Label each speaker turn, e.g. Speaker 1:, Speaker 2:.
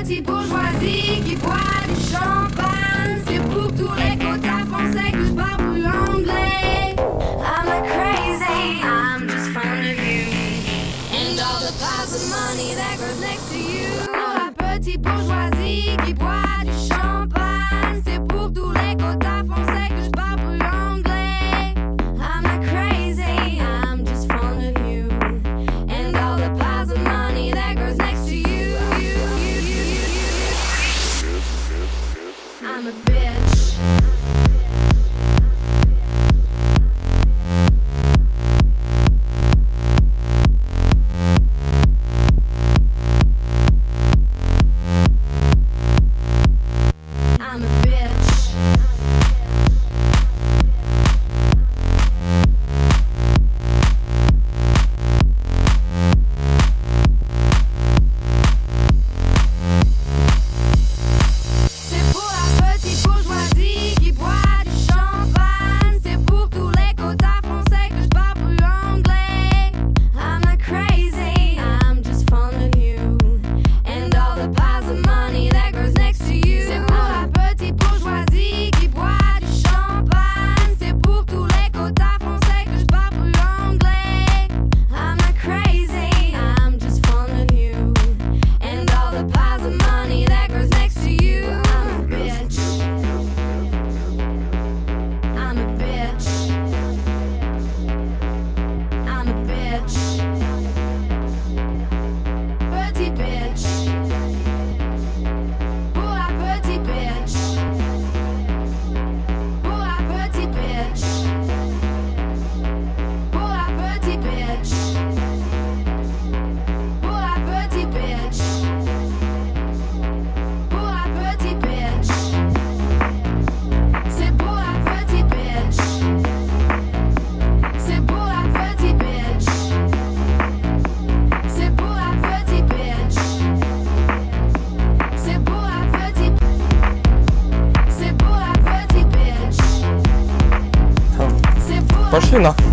Speaker 1: petite bourgeoisie qui boit du champagne. C'est pour tous les quotas français que je barbouille anglais. I'm not crazy, I'm just fond of you. And all the piles of money that grows next to you. La petite bourgeoisie qui boit du champagne. C'est pour tous les quotas français que je barbouille anglais. I'm not crazy, I'm just fond of you. And all the piles of money that grows next to you. I'm a bitch. I'm a bitch. C'est pour la petite bourgeoisie qui boit du champagne. C'est pour tous les quotas français que je barbouille anglais. I'm not crazy, I'm just fond of you. And all the piles of money that grows next to you. C'est pour la petite bourgeoisie qui boit du champagne. C'est pour tous les quotas français que je barbouille anglais. I'm not crazy, I'm just fond of you. And all the piles of money that grows next to you. I'm a bitch. I'm a bitch. I'm a bitch. Petite bitch. Pour la petite bitch. Pour la petite bitch. Pour la petite bitch. Pour la petite bitch. Pour la petite bitch. C'est pour la petite bitch. C'est pour la petite bitch. C'est pour la petite bitch. C'est pour la petite. C'est pour la petite bitch. C'est pour la
Speaker 2: Пошли нахуй.